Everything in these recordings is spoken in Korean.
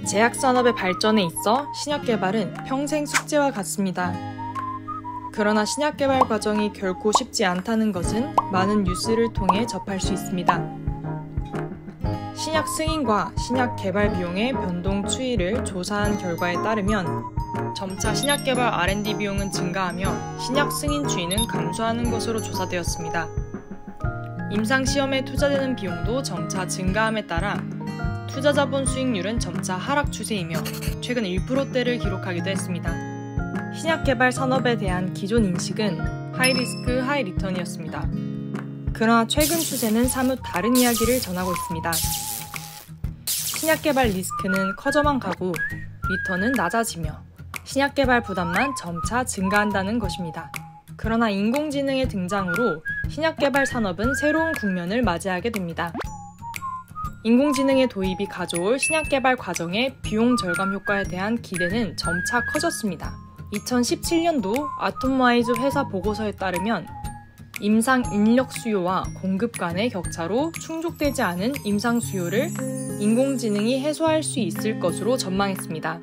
제약산업의 발전에 있어 신약 개발은 평생 숙제와 같습니다. 그러나 신약 개발 과정이 결코 쉽지 않다는 것은 많은 뉴스를 통해 접할 수 있습니다. 신약 승인과 신약 개발 비용의 변동 추이를 조사한 결과에 따르면 점차 신약 개발 R&D 비용은 증가하며 신약 승인 추이는 감소하는 것으로 조사되었습니다. 임상시험에 투자되는 비용도 점차 증가함에 따라 투자자본 수익률은 점차 하락 추세이며 최근 1%대를 기록하기도 했습니다. 신약 개발 산업에 대한 기존 인식은 하이리스크 하이리턴이었습니다. 그러나 최근 추세는 사뭇 다른 이야기를 전하고 있습니다. 신약 개발 리스크는 커져만 가고 리턴은 낮아지며 신약 개발 부담만 점차 증가한다는 것입니다. 그러나 인공지능의 등장으로 신약 개발 산업은 새로운 국면을 맞이하게 됩니다. 인공지능의 도입이 가져올 신약 개발 과정의 비용 절감 효과에 대한 기대는 점차 커졌습니다. 2017년도 아톰와이즈 회사 보고서에 따르면 임상 인력 수요와 공급 간의 격차로 충족되지 않은 임상 수요를 인공지능이 해소할 수 있을 것으로 전망했습니다.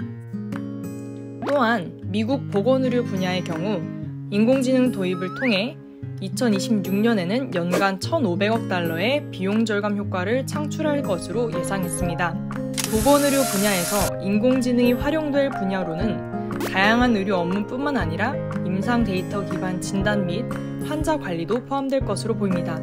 또한 미국 보건의료 분야의 경우 인공지능 도입을 통해 2026년에는 연간 1,500억 달러의 비용 절감 효과를 창출할 것으로 예상했습니다. 보건의료 분야에서 인공지능이 활용될 분야로는 다양한 의료 업무뿐만 아니라 임상 데이터 기반 진단 및 환자 관리도 포함될 것으로 보입니다.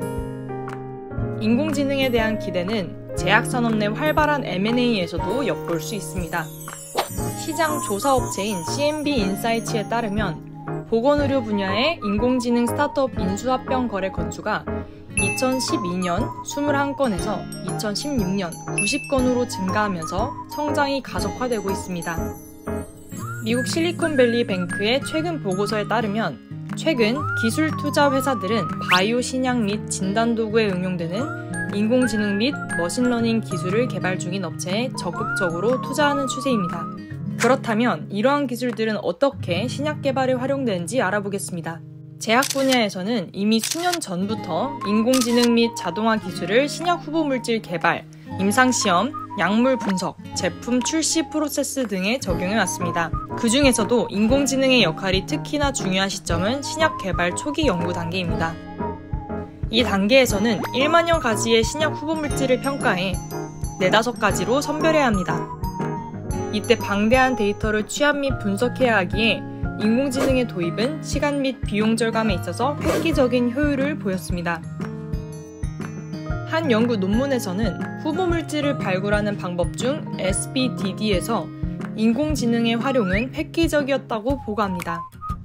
인공지능에 대한 기대는 제약산업 내 활발한 M&A에서도 엿볼 수 있습니다. 시장 조사업체인 CMB 인사이츠에 따르면 보건의료 분야의 인공지능 스타트업 인수합병 거래 건수가 2012년 21건에서 2016년 90건으로 증가하면서 성장이 가속화되고 있습니다. 미국 실리콘밸리 뱅크의 최근 보고서에 따르면 최근 기술 투자 회사들은 바이오 신약 및 진단 도구에 응용되는 인공지능 및 머신러닝 기술을 개발 중인 업체에 적극적으로 투자하는 추세입니다. 그렇다면 이러한 기술들은 어떻게 신약 개발에 활용되는지 알아보겠습니다. 제약 분야에서는 이미 수년 전부터 인공지능 및 자동화 기술을 신약 후보 물질 개발, 임상시험, 약물 분석, 제품 출시 프로세스 등에 적용해 왔습니다. 그 중에서도 인공지능의 역할이 특히나 중요한 시점은 신약 개발 초기 연구 단계입니다. 이 단계에서는 1만여 가지의 신약 후보 물질을 평가해 4-5가지로 선별해야 합니다. 이때 방대한 데이터를 취합 및 분석해야 하기에 인공지능의 도입은 시간 및 비용 절감에 있어서 획기적인 효율을 보였습니다. 한 연구 논문에서는 후보 물질을 발굴하는 방법 중 SBDD에서 인공지능의 활용은 획기적이었다고 보고합니다.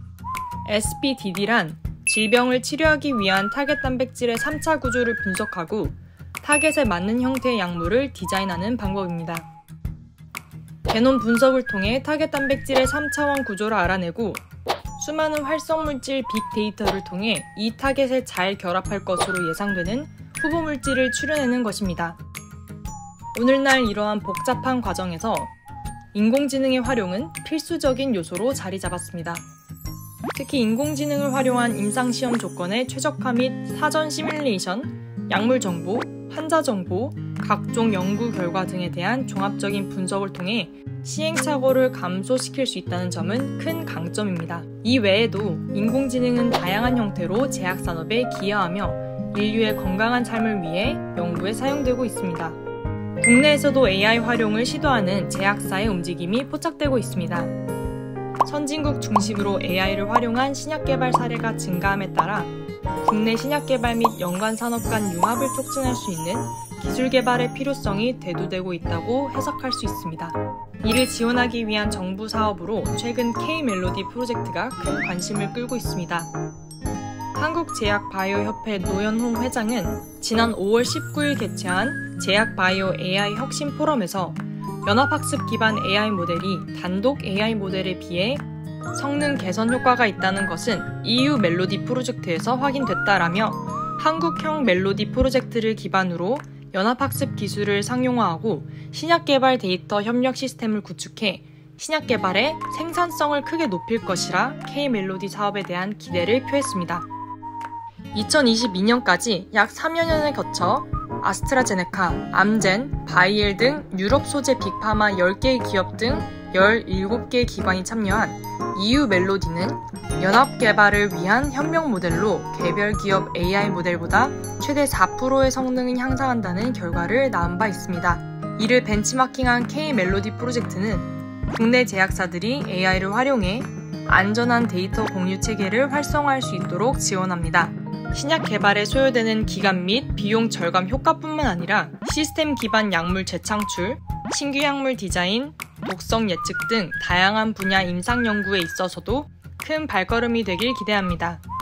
SBDD란 질병을 치료하기 위한 타겟 단백질의 3차 구조를 분석하고 타겟에 맞는 형태의 약물을 디자인하는 방법입니다. 게놈 분석을 통해 타겟 단백질의 3차원 구조를 알아내고 수많은 활성물질 빅데이터를 통해 이 타겟에 잘 결합할 것으로 예상되는 후보 물질을 추려내는 것입니다. 오늘날 이러한 복잡한 과정에서 인공지능의 활용은 필수적인 요소로 자리 잡았습니다. 특히 인공지능을 활용한 임상시험 조건의 최적화 및 사전 시뮬레이션, 약물 정보, 환자 정보, 각종 연구 결과 등에 대한 종합적인 분석을 통해 시행착오를 감소시킬 수 있다는 점은 큰 강점입니다. 이 외에도 인공지능은 다양한 형태로 제약산업에 기여하며 인류의 건강한 삶을 위해 연구에 사용되고 있습니다. 국내에서도 AI 활용을 시도하는 제약사의 움직임이 포착되고 있습니다. 선진국 중심으로 AI를 활용한 신약 개발 사례가 증가함에 따라 국내 신약 개발 및 연관 산업 간 융합을 촉진할 수 있는 기술 개발의 필요성이 대두되고 있다고 해석할 수 있습니다. 이를 지원하기 위한 정부 사업으로 최근 K-멜로디 프로젝트가 큰 관심을 끌고 있습니다. 한국제약바이오협회 노현홍 회장은 지난 5월 19일 개최한 제약바이오 AI 혁신 포럼에서 연합학습 기반 AI 모델이 단독 AI 모델에 비해 성능 개선 효과가 있다는 것은 EU 멜로디 프로젝트에서 확인됐다라며 한국형 멜로디 프로젝트를 기반으로 연합학습 기술을 상용화하고 신약 개발 데이터 협력 시스템을 구축해 신약 개발의 생산성을 크게 높일 것이라 K-멜로디 사업에 대한 기대를 표했습니다. 2022년까지 약 3여 년을 거쳐 아스트라제네카, 암젠, 바이엘 등 유럽 소재 빅파마 10개의 기업 등 17개의 기관이 참여한 EU 멜로디는 연합 개발을 위한 혁명 모델로 개별 기업 AI 모델보다 최대 4%의 성능을 향상한다는 결과를 낳은 바 있습니다. 이를 벤치마킹한 K-멜로디 프로젝트는 국내 제약사들이 AI를 활용해 안전한 데이터 공유 체계를 활성화할 수 있도록 지원합니다. 신약 개발에 소요되는 기간 및 비용 절감 효과뿐만 아니라 시스템 기반 약물 재창출, 신규 약물 디자인, 독성 예측 등 다양한 분야 임상 연구에 있어서도 큰 발걸음이 되길 기대합니다.